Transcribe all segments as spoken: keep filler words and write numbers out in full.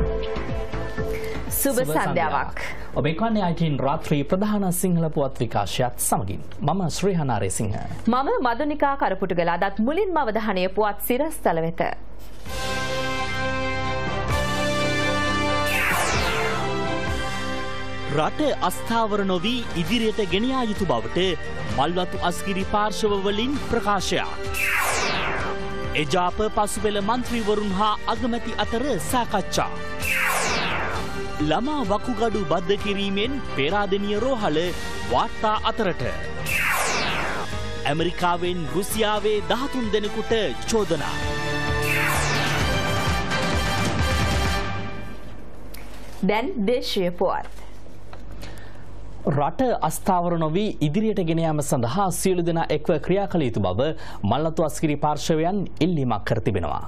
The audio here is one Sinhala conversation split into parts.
සුබ සන්ධ්‍යාවක්. ඔබ එක්වන්නේ අයිටීන් රාත්‍රී ප්‍රධාන සිංහල පුවත් විකාශයත් සමගින් මම ශ්‍රී හනාරේසිංහ. මම මදුනිකා කරපුටුගල. අදත් මුලින්ම අවධානය පුවත් සිරස්තල වෙත. රට අස්ථාවර නොවී ඉදිරියට ගෙනියා යුතු බවට මල්වතු අස්ගිරි පාර්ශව වලින් ප්‍රකාශයක්. එජාප පසුපෙළ මන්ත්‍රීවරුන් හා අගමැති අතර සාකච්ඡා. ළමා වකුගඩු බද්ධ කිරීමෙන් පේරාදෙණිය රෝහල වාර්තා අතරට. ඇමරිකාවෙන් රුසියාවේ දහතුන් දෙනෙකුට චෝදනා. දැන් දේශීය පුවත්. රට අස්ථාවර නොවී ඉදිරියට ගෙන යාම සඳහා සියලු දෙනා එක්ව ක්‍රියා කළ යුතු බව මල්වතු අස්ගිරි පාර්ශවයන් ඉල්ලීමක් කර තිබෙනවා.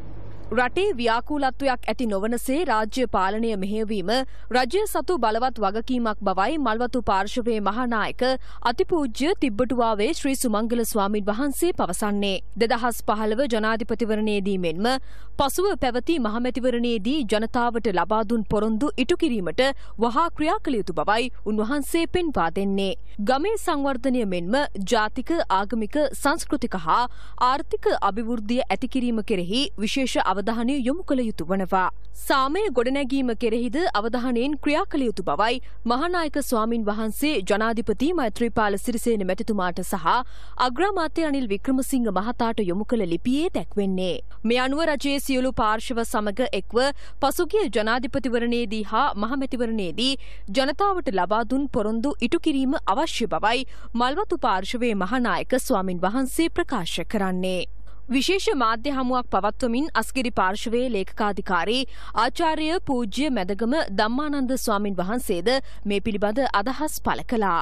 රටේ ව්‍යාකූලත්වයක් ඇති නොවනසේ රාජ්‍ය පාලනය මෙහෙයවීම රජය සතු බලවත් වගකීමක් බවයි මල්වතු පාර්ශවයේ මහානායක අතිපූජ්‍ය තිබ්බටුවාවේ ශ්‍රී සුමංගල ස්වාමීන් වහන්සේ පවසන්නේ. දෙදහස් පහළව ජනාධිපතිවරණයේදී මෙන්ම පසුව පැවති මහමැතිවරණයේදී ජනතාවට ලබා දුන් පොරොන්දු ඉටු කිරීමට වහා ක්‍රියා කළ යුතු බවයි උන්වහන්සේ පෙන්වා දෙන්නේ. ගමේ සංවර්ධනය මෙන්ම ජාතික ආගමික සංස්කෘතික හා ආර්ථික අභිවෘද්ධිය ඇති කිරීම කෙරෙහි විශේෂ අවධානය යොමු කළ යුතු වනවා. සාමය ගොඩනැගීම කෙරෙහිද අවධානයෙන් ක්‍රියා කළ යුතු බවයි මහානායක ස්වාමින් වහන්සේ ජනාධිපති මෛත්‍රීපාල සිරිසේන මැතිතුමාට සහ අග්‍රාමාත්‍ය රනිල් වික්‍රමසිංහ මහතාට යොමු කළ ලිපියේ දැක්වෙන්නේ. මේ අනුව රජයේ සියලු පාර්ශව සමග එක්ව පසුගිය ජනාධිපතිවරණයේදී හා මහමැතිවරණයේදී ජනතාවට ලබා දුන් පොරොන්දු ඉටු කිරීම අවශ්‍ය බවයි මල්වතු පාර්ශවයේ මහානායක ස්වාමින් වහන්සේ ප්‍රකාශ කරන්නේ. විශේෂ මාධ්‍ය හමුවක් පවත්වමින් අස්ගිරි පාර්ශවයේ ලේකකාධිකාරී ආචාර්ය පූජ්‍ය මැදගම ධම්මානන්ද ස්වාමින් වහන්සේද මේ පිළිබඳ අදහස් පළ කළා.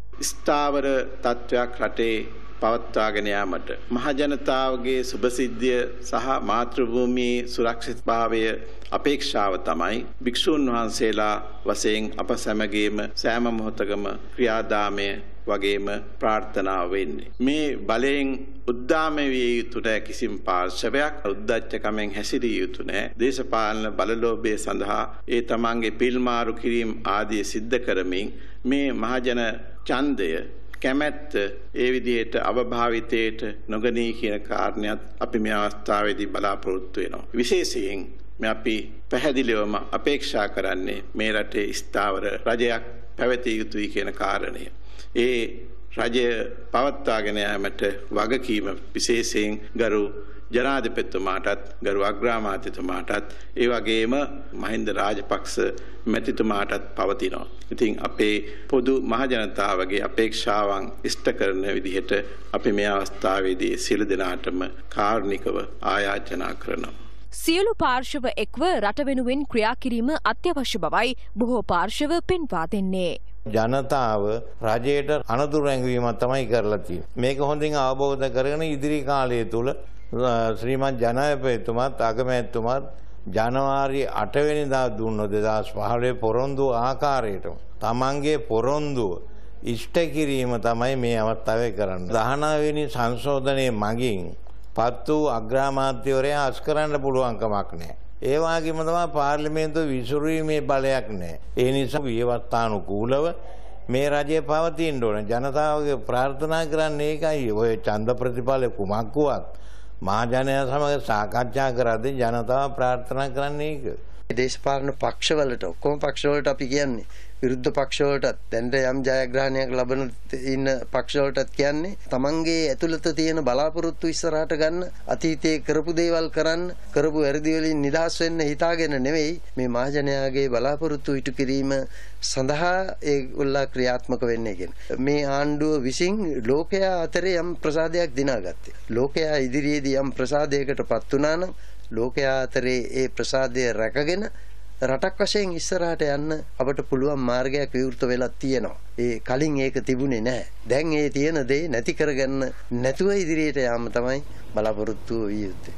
ස්ථාවර තත්ත්වයක් රටේ පවත්වාගෙන යාමට මහජනතාවගේ සුභසිද්ධිය සහ මාතෘභූමියේ සුරක්ෂිතභාවය අපේක්ෂාව තමයි භික්ෂූන් වහන්සේලා වශයෙන් අප සැමගේම සෑම මොහොතකම ක්‍රියාදාමය වගේම ප්‍රාර්ථනාව වෙන්නේ. මේ බලයෙන් උද්දාම විය යුතු නැහැ කිසිම පාර්ශවයක්. උද්දච්චකමෙන් හැසිරිය යුතු නැහැ. දේශපාලන බලලෝභය සඳහා ඒ තමන්ගේ පිල්මාරු කිරීම ආදී සිද්ධ කරමින් මේ මහජන ඡන්දය කැමැත්ත ඒ විදිහට අවභාවිතයට නොගනී කියන කාරණයක් අපි මේ අවස්ථාවේදී බලාපොරොත්තු වෙනවා. විශේෂයෙන් මේ අපි පැහැදිලිවම අපේක්ෂා කරන්නේ මේ රටේ ස්ථාවර රජයක් පැවතිය යුතුයි කියන කාරණය. ඒ රජය පවත්වාගෙන යාමට වගකීම විශේෂයෙන් ගරු ජනාධිපතිතුමාටත් ගරු අග්‍රාමාත්‍යතුමාටත් ඒ වගේම මහින්ද රාජපක්ෂ මැතිතුමාටත් පවතිනවා. ඉතින් අපේ පොදු මහජනතාවගේ අපේක්ෂාවන් ඉෂ්ට කරන විදිහට අපි මේ අවස්ථාවේදී සියලු දෙනාටම කාරුණිකව ආයාචනා කරනවා. සියලු පාර්ශව එක්ව රට වෙනුවෙන් ක්‍රියා කිරීම අත්‍යවශ්‍ය බවයි බොහෝ පාර්ශව පෙන්වා දෙන්නේ. ජනතාව රජයට අනතුරු ඇඟවීමක් තමයි කරලා තියෙන්නේ. මේක හොඳින් අවබෝධ කරගෙන ඉදිරි කාලය තුල ශ්‍රීමන්ත ජනාධිපතිතුමාත් අගමැතිතුමාත් ජනවාරි අට වෙනිදා දුන්න දෙදහස් පහළොව පොරොන්දු ආකාරයට තමන්ගේ පොරොන්දුව ඉෂ්ට කිරීම තමයි මේ අවස්ථාවේ කරන්නේ. දහනව වෙනි සංශෝධනයේ මගින් පත් වූ අග්‍රාමාත්‍යවරයා අස් කරන්න පුළුවන් කමක් නැහැ. ඒ වගේම තමයි පාර්ලිමේන්තුව විසිරීමේ බලයක් නැහැ. ඒ නිසා විවස්ථානුකූලව මේ රජය පවතින්න ඕන. ජනතාවගේ ප්‍රාර්ථනා කරන්නේ ඒකයි. ඔය ඡන්ද ප්‍රතිඵල කුමක් වුවත් මහජනයා සමග සාකච්ඡා කරද්දී ජනතාව ප්‍රාර්ථනා කරන්නේ ඒක. දේශපාලන පක්ෂවලට ඔක්කොම පක්ෂවලට අපි කියන්නේ විරුද්ධ පක්ෂවලටත් දැන් යම් ජයග්‍රහණයක් ලබන ඉන්න පක්ෂවලටත් කියන්නේ තමන්ගේ ඇතුළත තියෙන බලාපොරොත්තු ඉස්සරහට ගන්න අතීතයේ කරපු දේවල් කරන්න කරපු වැරදි වලින් නිදහස් වෙන්න හිතාගෙන නෙවෙයි මේ මහජනයාගේ බලාපොරොත්තු ඉටු කිරීම සඳහා ඒගොල්ලෝ ක්‍රියාත්මක වෙන්නේ කියන්නේ. මේ ආණ්ඩුව විසින් ලෝකයා අතරේ යම් ප්‍රසාදයක් දිනාගත්තේ. ලෝකයා ඉදිරියේදී යම් ප්‍රසාදයකටපත් වුණා නම් ලෝකයා අතරේ ඒ ප්‍රසාදය රැකගෙන රටක් වශයෙන් ඉස්සරහට යන්න අපට පුළුවන් මාර්ගයක් විවෘත වෙලා තියෙනවා. ඒ කලින් ඒක තිබුණේ නැහැ. දැන් ඒ තියෙන දේ නැති කරගන්න නැතුව ඉදිරියට යාම තමයි බලාපොරොත්තු විය යුත්තේ.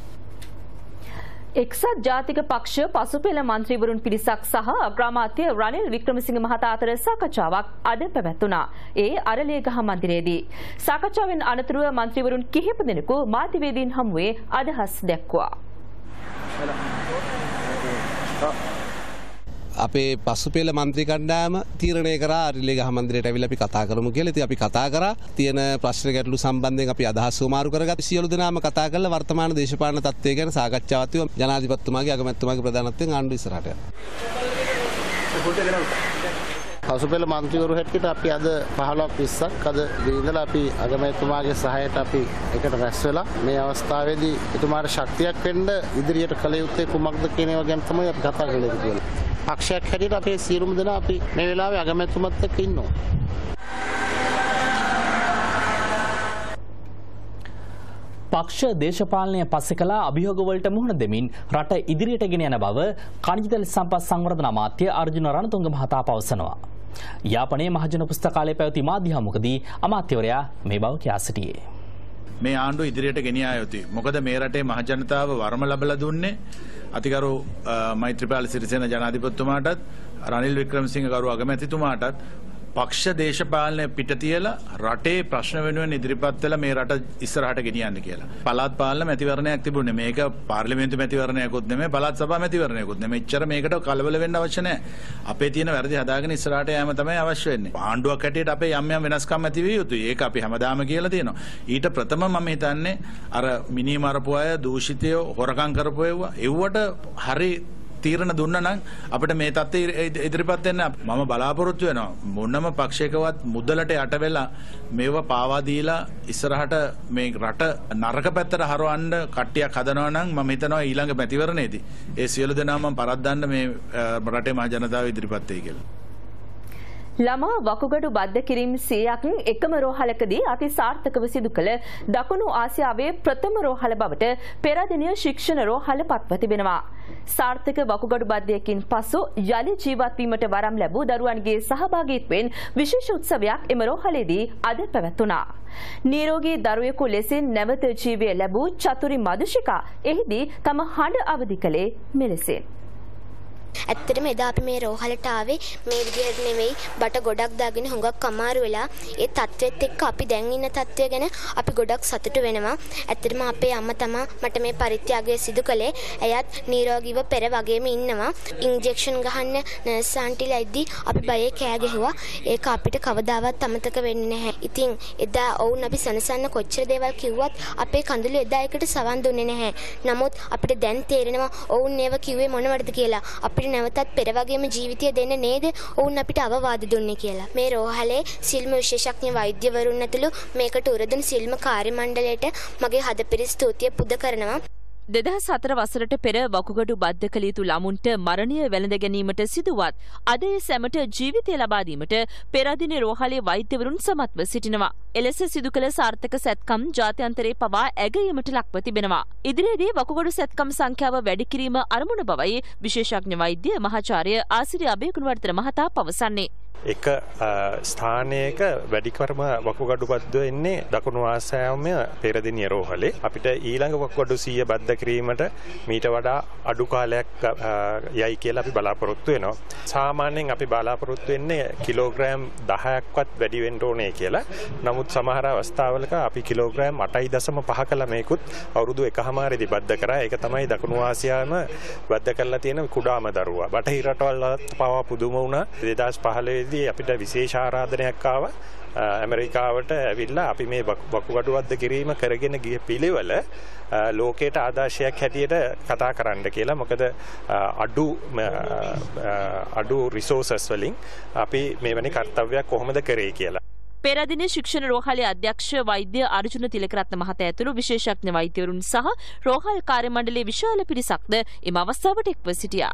එක්සත් ජාතික පක්ෂ පසුපෙළ මන්ත්‍රීවරුන් පිරිසක් සහ අග්‍රාමාත්‍ය රනිල් වික්‍රමසිංහ මහතා අතර සාකච්ඡාවක් අද පැවැත්වුණා. ඒ අරලියගහ මන්දිරයේදී. සාකච්ඡාවෙන් අනතුරුව මන්ත්‍රීවරුන් කිහිප දෙනෙකු මාධ්‍යවේදීන් හමුවේ අදහස් දැක්වුවා. අපේ පසුපෙළ මන්ත්‍රී කණ්ඩායම තීරණය කරා අරිලේගහ මන්දිරයට ඇවිල්ලා අපි කතා කරමු කියලා. ඉතින් අපි කතා කරා තියෙන ප්‍රශ්න ගැටලු සම්බන්ධයෙන් අපි අදහස් සුමාරු කරගත්තා. සියලු දෙනාම කතා කරලා වර්තමාන දේශපාලන තත්ත්වය ගැන සාකච්ඡාවක් තිබුණා. ජනාධිපතිතුමාගේ අගමැතිතුමාගේ ප්‍රධානත්වයෙන් ආණ්ඩුව ඉස්සරහට යනවා. පසුපෙළ මන්ත්‍රීවරු හැටියට අපි අද පහළොවක් විස්සක් අද ඉඳලා අපි අගමැතිතුමාගේ සහායට අපි එකට රැස් වෙලා මේ අවස්ථාවේදී එතුමාට ශක්තියක් වෙන්න ඉදිරියට කළ යුත්තේ කුමක්ද කියන ඒවා ගැන තමයි අපි කතා කරලා තියෙන්නේ. පක්ෂයක් හැටියට අපේ සියලුම දෙනා අපි මේ වෙලාවේ අගමැතිතුමත් එක්ක ඉන්නවා. පක්ෂ දේශපාලනය පස්සේ කළා අභියෝග වලට මුහුණ දෙමින් රට ඉදිරියට ගෙන යන බව ඛනිජ තෙල් සම්පත් සංවර්ධන අමාත්‍ය අර්ජුන රණතුංග මහතා පවසනවා. යාපනයේ මහජන පුස්තකාලයේ පැවති මාධ්‍ය හමුවකදී අමාත්‍යවරයා මේ බව කියා සිටියේ. මේ ආණ්ඩුව ඉදිරියට ගෙනියා යුතුයි. මොකද මේ රටේ මහ ජනතාව වරම ලැබලා දුන්නේ අතිගරු මෛත්‍රීපාල සිරිසේන ජනාධිපතිතුමාටත් රනිල් වික්‍රමසිංහ ගරු අගමැතිතුමාටත් පක්ෂ දේශපාලනය පිට තියලා රටේ ප්‍රශ්න වෙනුවෙන් ඉදිරිපත් වෙලා මේ රට ඉස්සරහට ගෙනියන්න කියලා. පළාත් පාලන මැතිවරණයක් තිබුණේ. මේක පාර්ලිමේන්තු මැතිවරණයක්වත් නෙමෙයි, පළාත් සභා මැතිවරණයක්වත් නෙමෙයි. එච්චර මේකට කලබල වෙන්න අවශ්‍ය නැහැ. අපේ තියෙන වැරදි හදාගෙන ඉස්සරහට යෑම තමයි අවශ්‍ය වෙන්නේ. ආණ්ඩුවක් හැටියට අපේ යම් යම් වෙනස්කම් ඇති විය යුතුයි. ඒක අපි හැමදාම කියලා තියෙනවා. ඊට ප්‍රථම මම හිතන්නේ අර මිනි මරපු අය, දූෂිතය, හොරකම් කරපු ඒවා එව්වට හරි තීරණ දුන්නා නම් අපිට මේ තත්ත්වය ඉදිරිපත් වෙන්න මම බලාපොරොත්තු වෙනවා. මොනම පක්ෂයකවත් මුදලට යට වෙලා මේව පාවා දීලා ඉස්සරහට මේ රට නරක පැත්තට හරවන්න කට්ටියක් හදනවා නම් මම හිතනවා ඊළඟ මැතිවරණයේදී ඒ සියලු දෙනා මම පරද්දන්න මේ රටේ මහ ජනතාව ඉදිරිපත් වෙයි කියලා. ළමා වකුගඩු බද්ධ කිරීම සියයක් එකම රෝහලකදී අති සාර්ථකව සිදු කළ දකුණු ආසියාවේ ප්‍රථම රෝහල බවට පෙරදිනිය ශික්ෂණ රෝහල පත්ව තිබෙනවා. සාර්ථක වකුගඩු බද්ධයකින් පසු යලි ජීවත් වීමට වරම් ලැබූ දරුවන්ගේ සහභාගීත්වයෙන් විශේෂ උත්සවයක් එම රෝහලේදී අද පැවැත්වුණා. නිරෝගී දරුවෙකු ලෙසින් නැවත ජීවය ලැබූ චතුරි මදුෂිකා එහිදී තම හඬ අවදි කළේ මෙලෙසින්. ඇත්තටම එදා අපි මේ රෝහලට ආවේ මේ විදිහට නෙවෙයි බට ගොඩක් දාගෙන හුඟක් අමාරු වෙලා ඒ තත්ත්වෙත් එක්ක අපි දැන් ඉන්න තත්ත්වය ගැන අපි ගොඩක් සතුටු වෙනවා. ඇත්තටම අපේ අම්මා තමයි මට මේ පරිත්‍යාගය සිදු කළේ. එයත් නිරෝගීව පෙර වගේම ඉන්නවා. ඉන්ජෙක්ෂන් ගහන්න නර්ස් ආන්ටිලා ඉද්දි අපි බයේ කෑ ගැහුවා. ඒක අපිට කවදාවත් අමතක වෙන්නේ නැහැ. ඉතින් එදා ඔවුන් අපි සනසන්න කොච්චර දේවල් කිව්වත් අපේ කඳුළු එදා එකට සවන් දුන්නේ නැහැ. නමුත් අපිට දැන් තේරෙනවා ඔවුන් ඒව කිව්වේ මොනවටද කියලා. අපිට නැවතත් පෙර වගේම ජීවිතය දෙන්න නේද ඔවුන් අපිට අවවාද දුන්නේ කියලා. මේ රෝහලේ සිල්ම විශේෂඥ වෛද්‍යවරුන් ඇතුළු මේකට උරදුන් සිල්ම කාර්ය මණ්ඩලයට මගේ හදපිරි ස්තුතිය පුද කරනවා. දෙදහස් හතර වසරට පෙර වකුගඩු බද්ධ කළ යුතු ළමුන්ට මරණය වැළඳ ගැනීමට සිදුවත් අද ඒ සැමට ජීවිතය ලබා දීමට පෙරදින රෝහලේ වෛද්‍යවරුන් සමත්ව සිටිනවා. එලෙස සිදු කළ සාර්ථක සැත්කම් ජාත්‍යන්තරයේ පවා ඇගයීමට ලක්ව තිබෙනවා. ඉදිරියේදී වකුගඩු සැත්කම් සංඛ්‍යාව වැඩි කිරීම අරමුණ බවයි විශේෂඥ වෛද්‍ය මහාචාර්ය ආසිරි අබේකුණවර්ධන මහතා පවසන්නේ. එක ස්ථානයක වැඩිකරම වකුගඩු බද්ධ වෙන්නේ දකුණු ආසියාවේ පෙරදිනිය රෝහලේ. අපිට ඊළඟ වකුගඩු සිය බද්ධ කිරීමට මීට වඩා අඩු කාලයක් යයි කියලා අපි බලාපොරොත්තු වෙනවා. සාමාන්‍යයෙන් අපි බලාපොරොත්තු වෙන්නේ කිලෝග්‍රෑම් දහයක්වත් වැඩි වෙන්න ඕනේ කියලා. නමුත් සමහර අවස්ථාවලක අපි කිලෝග්‍රෑම් අටයි දශම පහක ළමයෙකුත් අවුරුදු එකහමාරේදී බද්ධ කරා. ඒක තමයි දකුණු ආසියාවේම බද්ධ කරලා තියෙන කුඩාම දරුවා. බටහිර රටවල් පවා පුදුම වුණා. දෙදහස් පහළොව අපිට විශේෂ ආරාධනයක් ආවා ඇමරිකාවට ඇවිල්ලා අපි මේ වකුගඩු බද්ධ කිරීම කරගෙන ගිය පිළිවෙල ලෝකයට ආදර්ශයක් හැටියට කතා කරන්න කියලා. මොකද අඩු අඩු රිසෝසස් වලින් අපි මෙවැනි කර්තව්‍යයක් කොහොමද කරේ කියලා. පෙරදින ශික්ෂණ රෝහලේ අධ්‍යක්ෂ වෛද්‍ය අර්ජුන තිලකරත්න මහතා ඇතුළු විශේෂඥ වෛද්‍යවරුන් සහ රෝහල් කාර්ය මණ්ඩලයේ විශාල පිරිසක්ද එම අවස්ථාවට එක්ව සිටියා.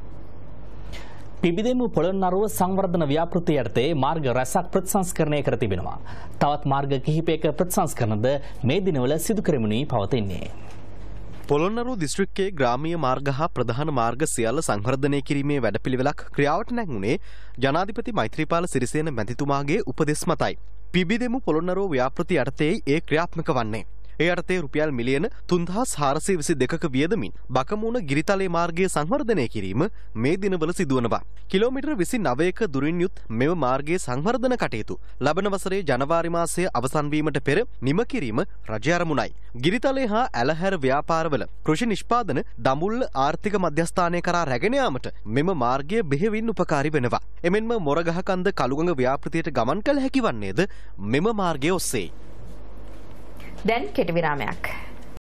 පිබිදෙමු පොළොන්නරුව සංවර්ධන ව්‍යාපෘතිය යටතේ මාර්ග රැසක් ප්‍රතිසංස්කරණය කර තිබෙනවා. තවත් මාර්ග කිහිපයක ප්‍රතිසංස්කරණද මේ දිනවල සිදු කරමිනුයි පවතින්නේ. පොළොන්නරුව දිස්ත්‍රික්කයේ ග්‍රාමීය මාර්ග හා ප්‍රධාන මාර්ග සියල්ල සංවර්ධනය කිරීමේ වැඩපිළිවෙලක් ක්‍රියාවට නැංගුණේ ජනාධිපති මෛත්‍රීපාල සිරිසේන මැතිතුමාගේ උපදෙස් මතයි. පිබිදෙමු පොළොන්නරුව ව්‍යාපෘතිය යටතේ ඒ ක්‍රියාත්මක වන්නේ. ඒ අර්ථයේ රුපියල් මිලියන තුන්දහස් හාරසිය විසි දෙකක වියදමින් බකමුණ ගිරිතලේ මාර්ගය සංවර්ධනය කිරීම මේ දිනවල සිදුවනවා. කිලෝමීටර් විසි නවයක දුරින් යුත් මෙම මාර්ගයේ සංවර්ධන කටයුතු ලබන වසරේ ජනවාරි මාසයේ අවසන් වීමට පෙර නිම කිරීම රජය අරමුණයි. ගිරිතලේ හා ඇලහැර ව්‍යාපාරවල කෘෂි නිෂ්පාදන දඹුල්ල ආර්ථික මධ්‍යස්ථානය කරා රැගෙන යාමට මෙම මාර්ගය බෙහෙවින් උපකාරී වෙනවා. එමෙන්ම මොරගහකන්ද කළුගඟ ව්‍යාපෘතියට ගමන් කළ හැකි වන්නේද මෙම මාර්ගය ඔස්සේ. දැන් කෙටි විරාමයක්.